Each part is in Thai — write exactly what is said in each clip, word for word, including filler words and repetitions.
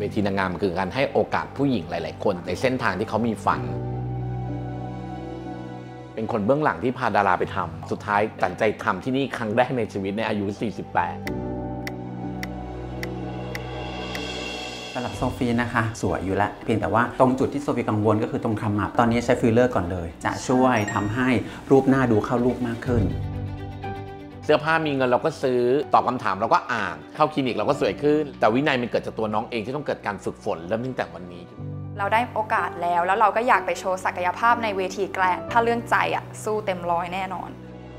วทีนางงามคือการให้โอกาสผู้หญิงหลายๆคนในเส้นทางที่เขามีฝันเป็นคนเบื้องหลังที่พาดาราไปทำสุดท้ายตัดใจทำที่นี่ครั้งแรกในชีวิตในอายุสี่สิบแปดสำหรับโซฟีนะคะสวยอยู่แล้วเพียงแต่ว่าตรงจุดที่โซฟีกังวลก็คือตรงขมับตอนนี้ใช้ฟิลเลอร์ก่อนเลยจะช่วยทำให้รูปหน้าดูเข้ารูปมากขึ้นเสื้อผ้ามีเงินเราก็ซื้อตอบคำถามเราก็อ่านเข้าคลินิกเราก็สวยขึ้นแต่วินัยมันเกิดจากตัวน้องเองที่ต้องเกิดการฝึกฝนเริ่มตั้งแต่วันนี้เราได้โอกาสแล้วแล้วเราก็อยากไปโชว์ศักยภาพในเวทีแกรนด์ถ้าเรื่องใจอ่ะสู้เต็มร้อยแน่นอน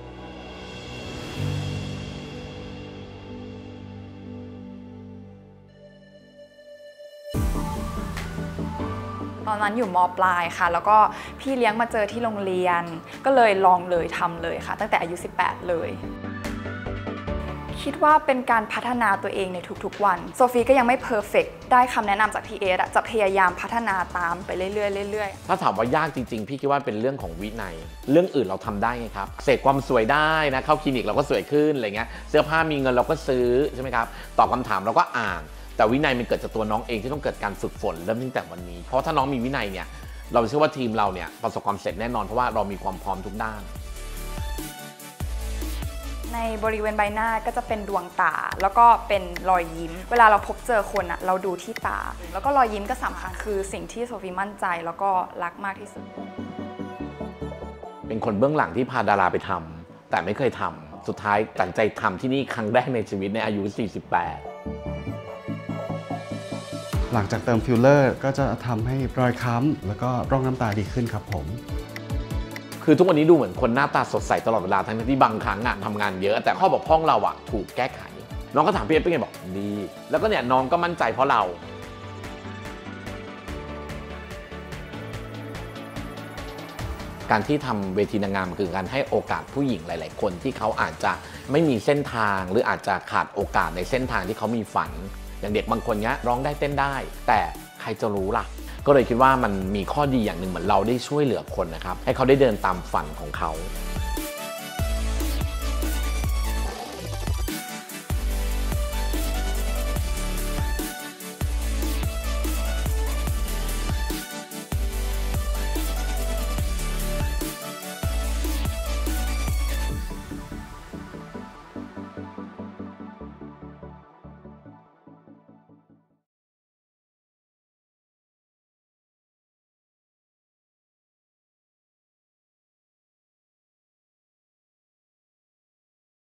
ตอนนั้นอยู่ม.ปลายค่ะแล้วก็พี่เลี้ยงมาเจอที่โรงเรียนก็เลยลองเลยทำเลยค่ะตั้งแต่อายุสิบแปดเลยคิดว่าเป็นการพัฒนาตัวเองในทุกๆวันโซฟีก็ยังไม่เพอร์เฟกต์ได้คำแนะนำจากพี่เอสจะพยายามพัฒนาตามไปเรื่อยๆเรื่อยๆถ้าถามว่ายากจริงๆพี่คิดว่าเป็นเรื่องของวินัยเรื่องอื่นเราทำได้ไงครับเสกความสวยได้นะเข้าคลินิกเราก็สวยขึ้นอะไรเงี้ยเสื้อผ้ามีเงินเราก็ซื้อใช่ไหมครับตอบคำถามเราก็อ่านแต่วินัยมันเกิดจากตัวน้องเองที่ต้องเกิดการฝึกฝนเริ่มตั้งแต่วันนี้เพราะถ้าน้องมีวินัยเนี่ยเราเชื่อว่าทีมเราเนี่ยประสบความสำเร็จแน่นอนเพราะว่าเรามีความพร้อมทุกด้านในบริเวณใบหน้าก็จะเป็นดวงตาแล้วก็เป็นรอยยิ้มเวลาเราพบเจอคนอะเราดูที่ตาแล้วก็รอยยิ้มก็สำคัญคือสิ่งที่โซฟีมั่นใจแล้วก็รักมากที่สุดเป็นคนเบื้องหลังที่พาดาราไปทำแต่ไม่เคยทำสุดท้ายตัดใจทำที่นี่ครั้งแรกในชีวิตในอายุสี่สิบแปดหลังจากเติมฟิลเลอร์ก็จะทำให้รอยค้ำแล้วก็ร่องน้ำตาดีขึ้นครับผมคือทุกวันนี้ดูเหมือนคนหน้าตาสดใสตลอดเวลาทั้งที่บางครั้งอะทำงานเยอะแต่ข้อบกพร่องเราอะถูกแก้ไขน้องก็ถามพี่เอสเป็นไงบอกดีแล้วก็เนี่ยน้องก็มั่นใจเพราะเราการที่ทำเวทีนางงามคือการให้โอกาสผู้หญิงหลายๆคนที่เขาอาจจะไม่มีเส้นทางหรืออาจจะขาดโอกาสในเส้นทางที่เขามีฝันอย่างเด็กบางคนเนี้ยร้องได้เต้นได้แต่ใครจะรู้ล่ะก็เลยคิดว่ามันมีข้อดีอย่างหนึ่งเหมือนเราได้ช่วยเหลือคนนะครับให้เขาได้เดินตามฝันของเขา